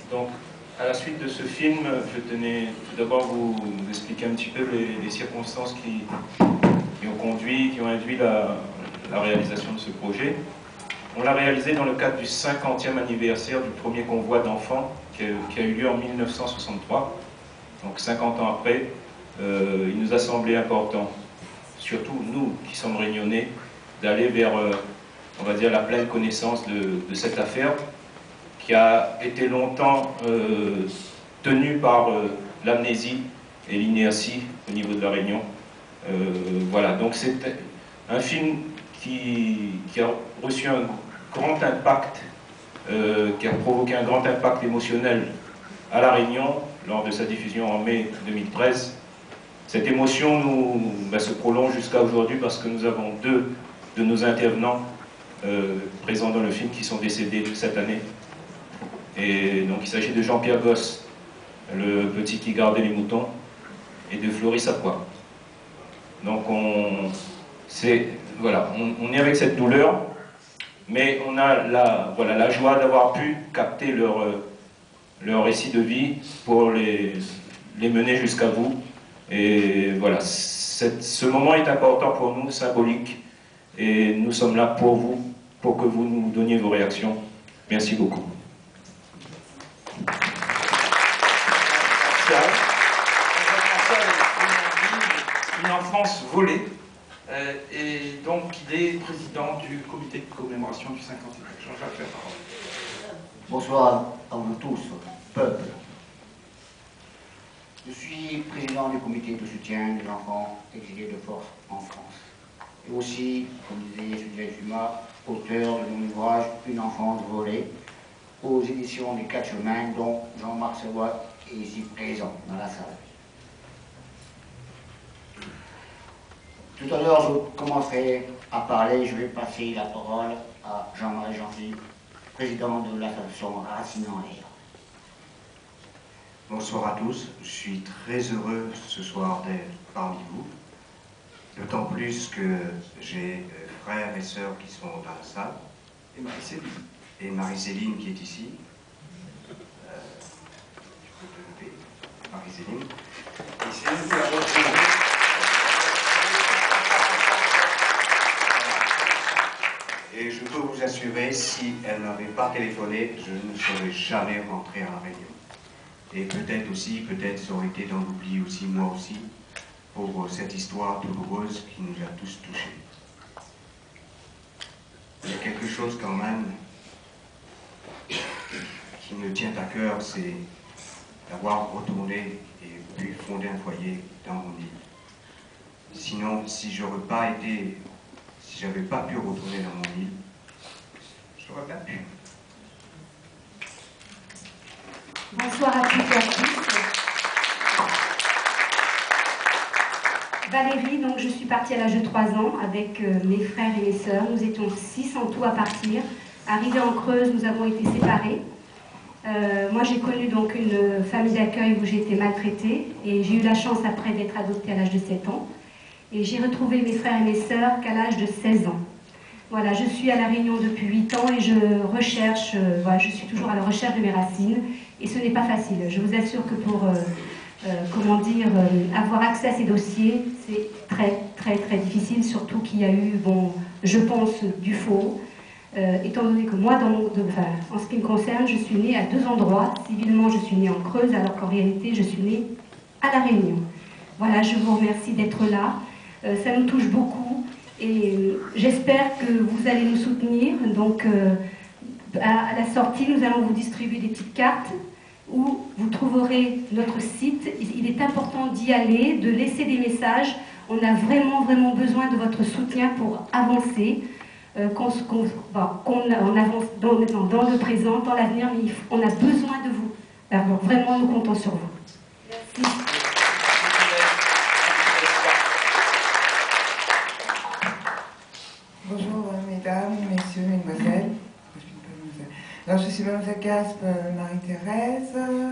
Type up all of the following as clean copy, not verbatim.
Donc, à la suite de ce film, je tenais tout d'abord vous expliquer un petit peu les circonstances qui ont induit la réalisation de ce projet. On l'a réalisé dans le cadre du 50e anniversaire du premier convoi d'enfants qui a eu lieu en 1963. Donc 50 ans après, il nous a semblé important, surtout nous qui sommes réunionnais, d'aller vers, on va dire, la pleine connaissance de cette affaire qui a été longtemps tenue par l'amnésie et l'inertie au niveau de la Réunion. Voilà, donc c'est un film qui a reçu un grand impact, qui a provoqué un grand impact émotionnel à La Réunion lors de sa diffusion en mai 2013. Cette émotion se prolonge jusqu'à aujourd'hui parce que nous avons deux de nos intervenants présents dans le film qui sont décédés cette année. Et donc il s'agit de Jean-Pierre Gosse, le petit qui gardait les moutons, et de Floris Apois. Donc on est avec cette douleur, mais on a la joie d'avoir pu capter leur récit de vie pour les mener jusqu'à vous. Et voilà, ce moment est important pour nous, symbolique, et nous sommes là pour vous, pour que vous nous donniez vos réactions. Merci beaucoup. Une enfance volée, et donc il est président du comité de commémoration du 50e. Jean-Jacques, la parole. Bonsoir à vous tous, peuple. Je suis président du comité de soutien des enfants exilés de force en France. Et aussi, comme disait Julien Dumas, auteur de mon ouvrage Une enfance volée, aux éditions des Quatre Chemins, dont Jean-Marc Savoie est ici présent dans la salle. Tout à l'heure, je commencerai à parler, je vais passer la parole à Jean-Marie Gentil, président de l'association Racines en l'air. Bonsoir à tous, je suis très heureux ce soir d'être parmi vous, d'autant plus que j'ai frères et sœurs qui sont dans la salle. Et Marie-Céline. Et Marie-Céline qui est ici. Je peux te lever, Marie-Céline. Et c'est une qui a retrouvé. Et je peux vous assurer, si elle n'avait pas téléphoné, je ne serais jamais rentré à La Réunion. Et peut-être aussi, peut-être ça aurait été dans l'oubli aussi, moi aussi, pour cette histoire douloureuse qui nous a tous touchés. Il y a quelque chose quand même qui me tient à cœur, c'est d'avoir retourné et pu fonder un foyer dans mon île. Sinon, si j'aurais pas été, si j'avais pas pu retourner dans mon île, j'aurais pas pu. Bonsoir à toutes et à tous. Valérie, donc je suis partie à l'âge de 3 ans avec mes frères et mes sœurs. Nous étions 6 en tout à partir. Arrivés en Creuse, nous avons été séparés. Moi, j'ai connu donc une famille d'accueil où j'ai été maltraitée et j'ai eu la chance après d'être adoptée à l'âge de 7 ans. Et j'ai retrouvé mes frères et mes sœurs qu'à l'âge de 16 ans. Voilà, je suis à La Réunion depuis 8 ans et je recherche, je suis toujours à la recherche de mes racines. Et ce n'est pas facile. Je vous assure que pour, avoir accès à ces dossiers, c'est très, très, très difficile, surtout qu'il y a eu, je pense, du faux. Étant donné que moi, en ce qui me concerne, je suis née à 2 endroits. Civilement, je suis née en Creuse, alors qu'en réalité, je suis née à La Réunion. Voilà, je vous remercie d'être là. Ça nous touche beaucoup et j'espère que vous allez nous soutenir. Donc, à la sortie, nous allons vous distribuer des petites cartes où vous trouverez notre site. Il est important d'y aller, de laisser des messages. On a vraiment, vraiment besoin de votre soutien pour avancer, qu'on avance dans le présent, dans l'avenir, mais on a besoin de vous. Alors, vraiment, nous comptons sur vous. Merci. Bonjour mesdames, messieurs, mesdemoiselles. Alors, je suis Mademoiselle Gaspe Marie-Thérèse.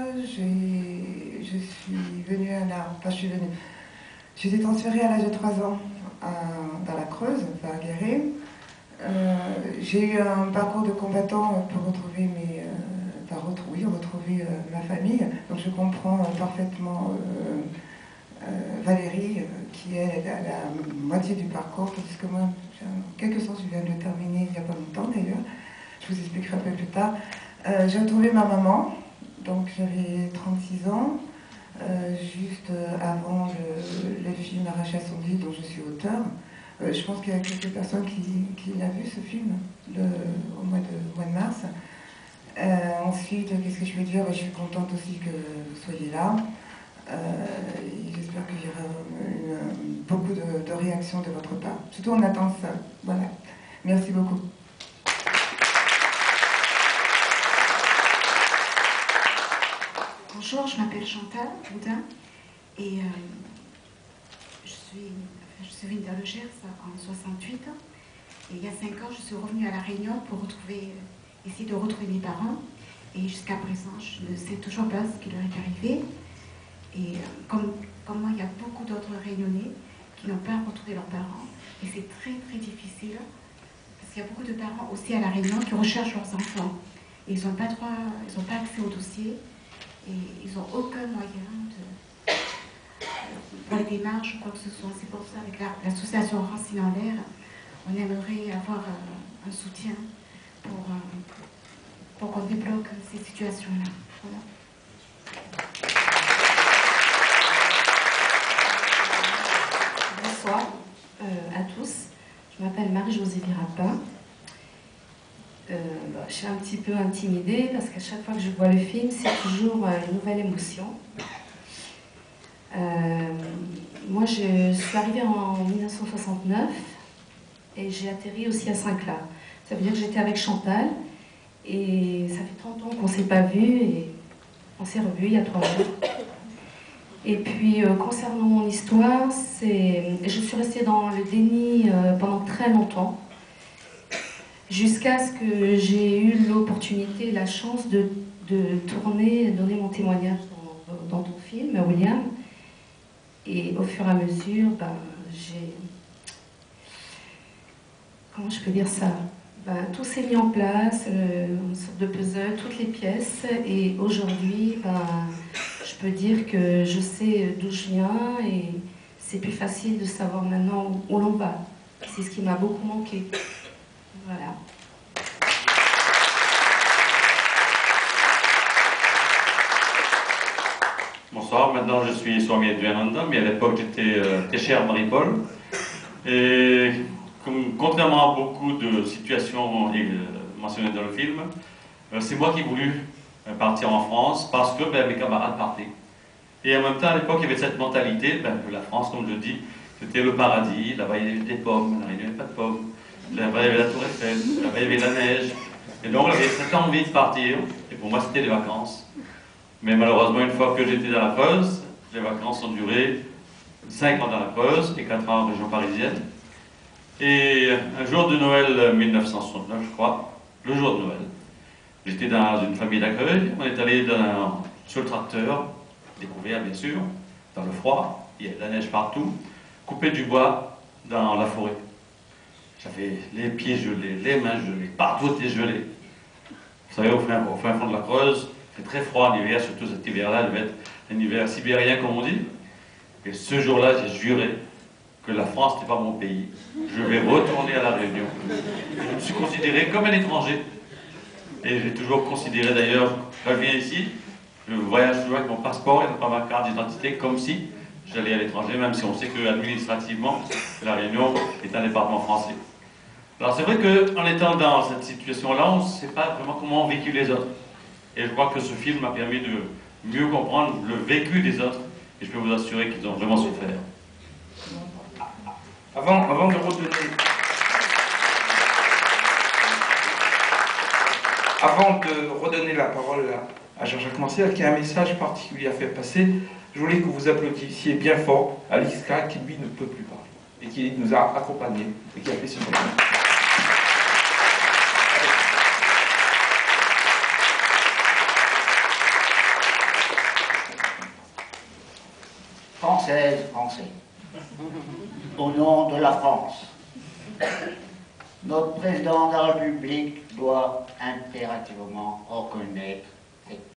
Je suis venue J'étais transférée à l'âge de 3 ans dans la Creuse, vers Guéret. J'ai eu un parcours de combattant pour retrouver retrouver ma famille. Donc je comprends parfaitement Valérie, qui est à la moitié du parcours, parce que moi, en quelque sorte, je viens de le terminer il n'y a pas longtemps d'ailleurs. Je vous expliquerai un peu plus tard. J'ai retrouvé ma maman, donc j'avais 36 ans, juste avant le film Arraché à son lit, dont je suis auteur. Je pense qu'il y a quelques personnes qui l'ont vu, ce film, au mois de mars. Ensuite, qu'est-ce que je veux dire? Je suis contente aussi que vous soyez là. J'espère qu'il y aura beaucoup de réactions de votre part. Surtout, on attend ça. Voilà. Merci beaucoup. Bonjour, je m'appelle Chantal Boudin et je suis venue dans le Gers en 68. Et il y a 5 ans, je suis revenue à La Réunion pour essayer de retrouver mes parents. Et jusqu'à présent, je ne sais toujours pas ce qui leur est arrivé. Et comme moi, il y a beaucoup d'autres Réunionnais qui n'ont pas retrouvé leurs parents. Et c'est très très difficile, parce qu'il y a beaucoup de parents aussi à La Réunion qui recherchent leurs enfants. Et ils n'ont pas accès au dossier. Et ils n'ont aucun moyen pour les démarches ou quoi que ce soit. C'est pour ça, avec l'association Racines en l'air, on aimerait avoir un soutien pour qu'on débloque ces situations-là. Voilà. Bonsoir à tous. Je m'appelle Marie-Josée Virapin. Je suis un petit peu intimidée parce qu'à chaque fois que je vois le film, c'est toujours une nouvelle émotion. Moi, je suis arrivée en 1969 et j'ai atterri aussi à Saint-Clair. Ça veut dire que j'étais avec Chantal et ça fait 30 ans qu'on ne s'est pas vus et on s'est revus il y a 3 jours. Et puis, concernant mon histoire, je suis restée dans le déni pendant très longtemps, jusqu'à ce que j'ai eu l'opportunité, la chance de tourner, donner mon témoignage dans ton film, William. Et au fur et à mesure, comment je peux dire ça? Tout s'est mis en place, une sorte de puzzle, toutes les pièces. Et aujourd'hui, je peux dire que je sais d'où je viens et c'est plus facile de savoir maintenant où l'on va. C'est ce qui m'a beaucoup manqué. Voilà. Bonsoir, maintenant je suis Swami Dvyananda, mais à l'époque j'étais très cher à Marie-Paul. Et contrairement à beaucoup de situations mentionnées dans le film, c'est moi qui ai voulu partir en France parce que mes camarades partaient. Et en même temps, à l'époque, il y avait cette mentalité que la France, comme je dis, c'était le paradis. Là-bas, il y avait des pommes, là, il n'y avait pas de pommes. Là-bas, il y avait la Tour Eiffel, là-bas, il y avait la neige. Et donc, j'avais cette envie de partir. Et pour moi, c'était les vacances. Mais malheureusement, une fois que j'étais dans la Creuse, les vacances ont duré 5 ans dans la Creuse et 4 ans en région parisienne. Et un jour de Noël 1969, je crois, le jour de Noël, j'étais dans une famille d'accueil. On est allé sur le tracteur, découvert bien sûr, dans le froid, il y avait de la neige partout, couper du bois dans la forêt. J'avais les pieds gelés, les mains gelées, partout était gelé. Vous savez, au fin fond de la Creuse, il fait très froid en hiver, surtout cet hiver-là, il devait être un hiver sibérien comme on dit. Et ce jour-là, j'ai juré que la France n'était pas mon pays. Je vais retourner à La Réunion. Je me suis considéré comme un étranger. Et j'ai toujours considéré d'ailleurs, quand je viens ici, je voyage toujours avec mon passeport et pas ma carte d'identité, comme si j'allais à l'étranger, même si on sait que administrativement, La Réunion est un département français. Alors c'est vrai qu'en étant dans cette situation-là, on ne sait pas vraiment comment ont vécu les autres. Et je crois que ce film m'a permis de mieux comprendre le vécu des autres. Et je peux vous assurer qu'ils ont vraiment souffert. Avant de redonner la parole à Jean-Jacques Manciel, qui a un message particulier à faire passer, je voulais que vous applaudissiez bien fort Aliska, qui lui ne peut plus parler, et qui nous a accompagnés, et qui a fait ce film. Françaises, Français, au nom de la France, notre président de la République doit impérativement reconnaître